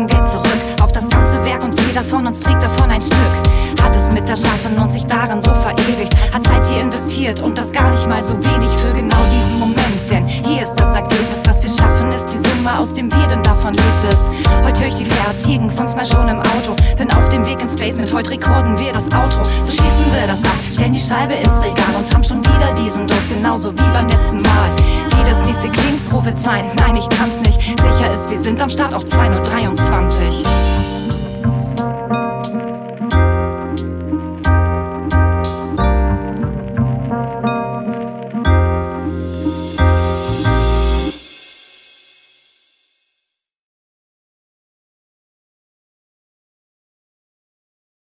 blicken wir zurück auf das ganze Werk und jeder von uns trägt davon ein Stück. Hat es mit erschaffen und sich darin so verewigt, hat Zeit hier investiert und das gar nicht mal so wenig für genau diesen Moment. Denn hier ist das Ergebnis, was wir schaffen, ist die Summe aus dem Wir, denn davon lebt es. Heute höre ich die fertigen, sonst mal schon im Auto. Bin auf dem Weg in Space, mit heute rekorden wir das Outro. So schließen wir das ab, stellen die Scheibe ins Regal und haben schon wieder diesen Durst, genauso wie beim letzten Mal. Wie das nächste klingt, prophezeien, nein, ich kann's nicht. Sicher ist, wir sind am Start, auch 2:23 Uhr.